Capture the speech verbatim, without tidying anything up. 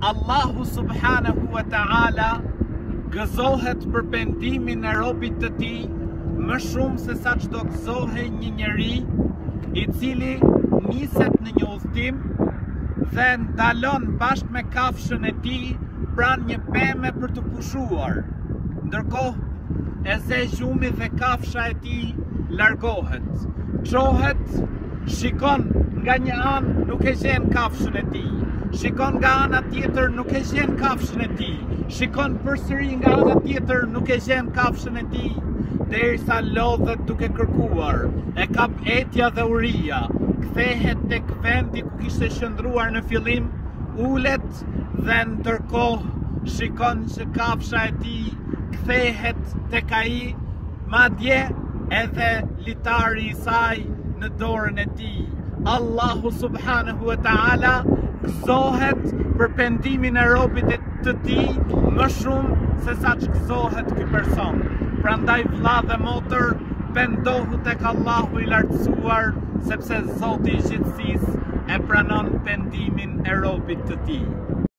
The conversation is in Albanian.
Allahu subhanahu wa ta'ala gëzohet për pendimin e robit të tij më shumë se sa çdo gëzohej një njeri i cili niset në një udhtim dhe ndalon bashkë me kafshën e tij pranë një peme për të pushuar. Ndërkohë e ze gjumi dhe kafsha e tij largohet. Çohet, shikon nga një anë nuk e gjen kafshën e tij. Shikon nga ana tjetër nuk e gjen kafshën e tij. Shikon përsëri nga ana tjetër nuk e gjen kafshën e tij. Derisa lodhet duke kërkuar, e kap etja dhe uria, kthehet tek vendi ku kishte qëndruar në fillim, ulet dhe ndërkohë shikon që kafsha e tij kthehet tek ai, madje edhe litari i saj në dorën e tij. Allahu subhanahu wa ta'ala gëzohet për pendimin e robit të tij më shumë se sa që gëzohet ky person. Prandaj vëlla dhe motër, pendohu tek Allahu i Lartësuar, sepse Zoti i gjithësisë e pranon pendimin e robit të tij.